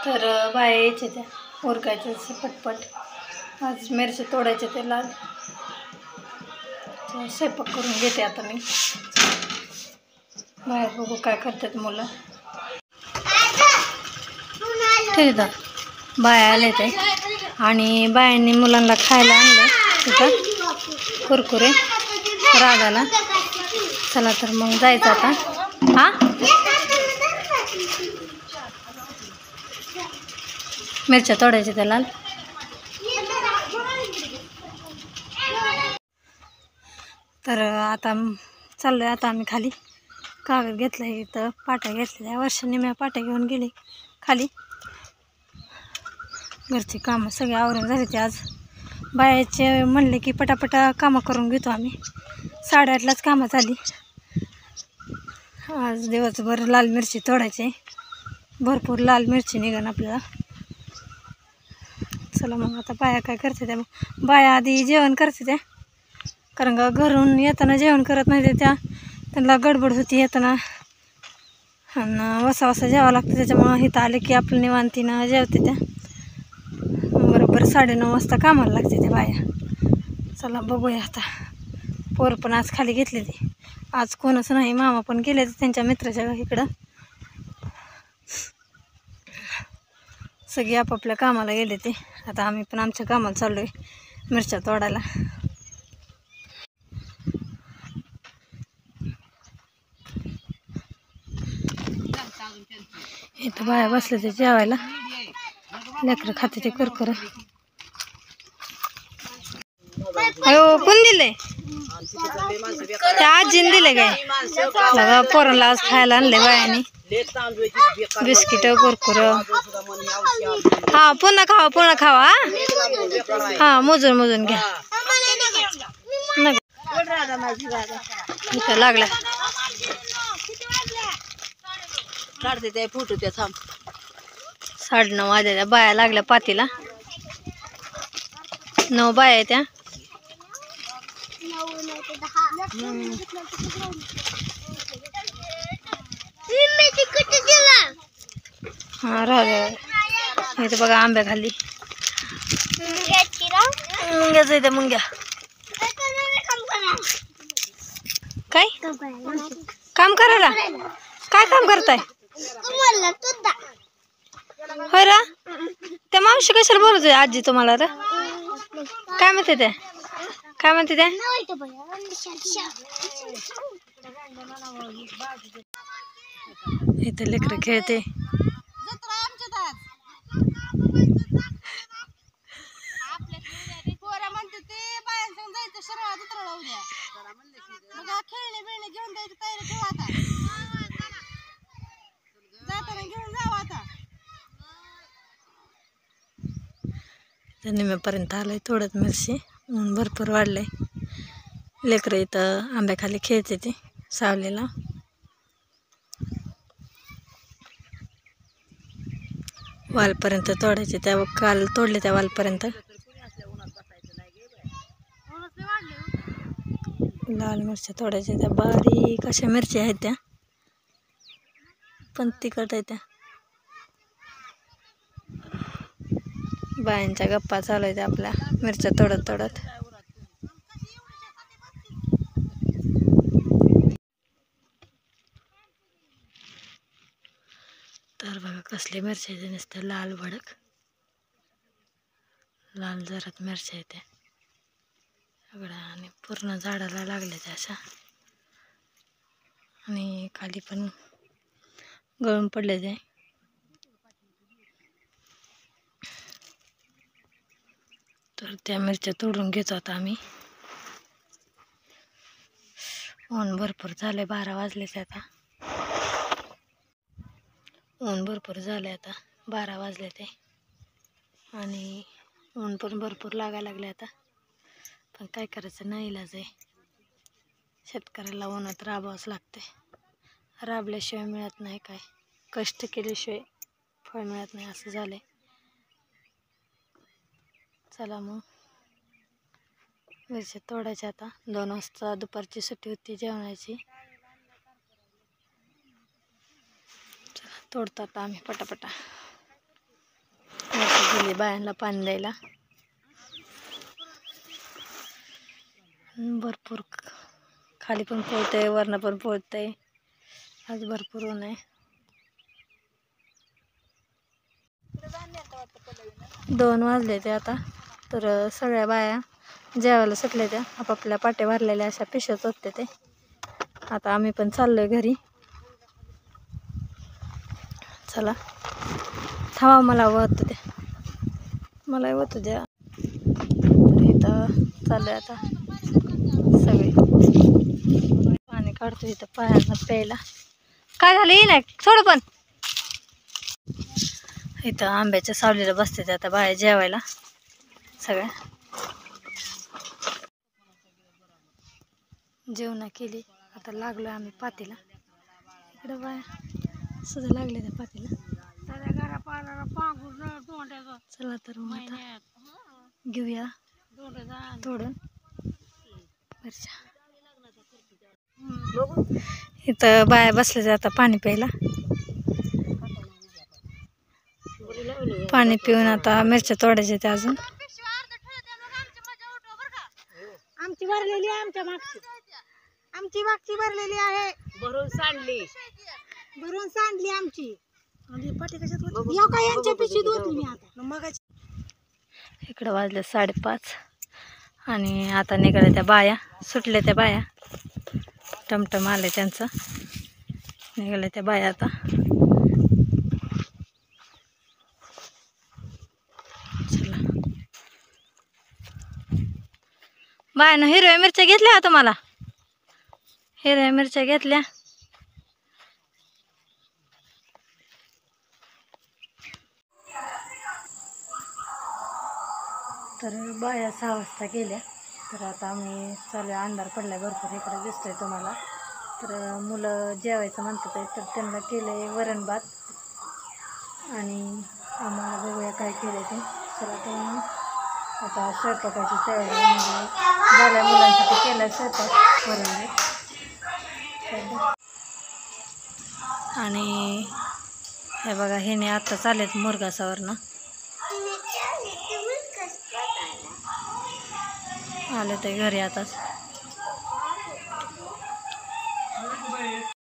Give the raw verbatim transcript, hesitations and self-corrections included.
तर बाया यायच्या त्या उरकायच्या पटपट. आज मिरची तोडायचे ते लाल. स्वयंपाक करून घेते आता मी. बाहेर बघू काय करतात मुलं. ठीक आहे, बाया आले ते आणि बायांनी मुलांना खायला आणलं तिथं कुरकुरे रागाला. चला तर मग जायचं आता. हा मिरच्या तोडायच्या त्या लाल. तर आता चाललोय आता आम्ही खाली. कागद घेतलाय इथं, पाट्या घेतल्या. वर्षांनी मी पाट्या घेऊन गेली खाली. घरची कामं सगळे आवरून झाली ते. आज बायाचे म्हणले की पटापटा कामं करून घेतो आम्ही. साडेआठलाच कामं झाली. आज दिवसभर लाल मिरची तोडायची. भरपूर लाल मिरची निघन आपल्याला. चला मग आता बाया काय करते त्या. बाया आधी जेवण करते त्या, कारण का घरून येताना जेवण करत नाही त्या. त्यांना गडबड होती येताना आणि वसा वसा जेवावं लागतं. त्याच्यामुळं इथं आले की आपलं निवांतीनं जेवते त्या. बरोबर साडेनऊ वाजता कामाला लागते त्या बाया. चला बघूया आता. पोर पण आज खाली घेतले ते. आज कोणच नाही, मामा पण गेले त्यांच्या मित्राच्या इकडं. सगळे आपापल्या कामाला गेले ते. आता आम्ही पण आमच्या कामाला चाललो आहे मिरच्या तोडायला. इथं बाया बसले ते जेवायला. लेकरं खाते ते कुरकुरे. अयो कोण दिले? त्या आजीने दिले काय? पोरांना आज खायला आणले बायाने. बिस्किट कुरकुरे. हा पुन्हा खावा पुन्हा खावा. हा मोजून मोजून घ्या. इथं लागला काढते त्या फोटो त्या. थांब साडे नऊ वाजल्या. बाया लागल्या पातीला. नऊ बाया आहे त्या. हा राहू इथं बघा आंब्या खाली मुंग्याच आहे त्या. मुंग्या काय काम करायला? काय काम करताय? होय रा. त्या मावशी कशाला बोलतोय आजी तुम्हाला? रे काय म्हणते त्या? काय म्हणते त्या? इथं लेकरं खेळते. निम्यापर्यंत आलंय थोडंच मिरची. ऊन भरपूर वाढलंय. लेकरं इथं आंब्याखाली खेळते ते सावलीला. वालपर्यंत तोडायचे त्या. काल तोडले त्या वालपर्यंत. लाल मिरच्या तोडायच्या त्या. बारीक अशा मिरच्या आहेत त्या, पण तिखट आहे त्या. बायांच्या गप्पा चालू आहेत आपल्या मिरच्या तोडत तोडत. तर बघा कसले मिरच्या आहेत नुसत्या लाल भडक. लाल जरात मिरच्या आहेत त्या सगळ्या. आणि पूर्ण झाडाला लागल्या त्या अशा. आणि खाली पण गळून पडले ते. तर त्या मिरच्या तोडून घेतो आता आम्ही. ऊन भरपूर झालंय. बारा वाजलेच आता. ऊन भरपूर झालंय आता. बारा वाजले ते. आणि ऊन पण भरपूर लागायला लागले आता. पण काय करायचं, नाही इलाज आहे. शेतकऱ्याला उन्हात राबावंच लागते. राबल्याशिवाय मिळत नाही काय. कष्ट केल्याशिवाय फळ मिळत नाही असं झालंय. चला मग मिरच्या तोडायच्या आता. दोन वाजता दुपारची सुट्टी होती जेवणाची. चला तोडतो आता आम्ही पटापटा. गेली बायांना पाणी द्यायला. भरपूर खाली पण पोळतंय, वरनं पण पोळतंय. आज भरपूर ऊन आहे. दोन वाजले ते आता. तर सगळ्या बाया जेवायला सुटल्या त्या, आपापल्या पाट्या भरलेल्या अशा पिशव्यात होते ते. आता आम्ही पण चाललोय घरी. चला थांबा, मला होतं द्या, मला होतं द्या. तर इथं चाललोय आता सगळे. पाणी काढतो इथं पायांना प्यायला. काय झालं ये नाही सोड. पण इथं आंब्याच्या सावलीला बसते ते आता बाया जेवायला सगळ्या. जेवण केली आता लागलो आम्ही पातीला. इकडं बाया सुद्धा लागले त्या पातीला. चला तर मग आता घेऊया तोडून मिरच्या. इथं बाया बसल्या आता पाणी प्यायला. पाणी पिऊन आता मिरच्या तोडायच्या त्या अजून. आमची भरलेली आहे, आमच्या मागची आमची मागची भरलेली आहे. भरून सांडली भरून सांडली आमची. काय यांच्या पिशवीत होती मी आता मग. इकडं वाजले साडेपाच आणि आता निघाल्या त्या बाया. सुटल्या त्या बाया, टमटम आले त्यांचं. निघाल्या त्या बाया आता. चला बायानं हिरव्या मिरच्या घेतल्या का तुम्हाला? हिरव्या मिरच्या घेतल्या. तर बाया सहा वाजता गेल्या. तर आता आम्ही चालू, अंधार पडलाय भरपूर इकडे दिसतोय तुम्हाला. तर मुलं जेवायचं म्हणतात आहे, तर त्यांना केलंय वरण भात आणि आम्हाला बघूया काय केलं ते. चला तर आता स्वयंपाकाची तयारी म्हणजे झाल्या. मुलांसाठी केला स्वयंपाक वरण भात. आणि हे बघा हे आता चालेत मुरघासावरनं आले ते घरी आताच.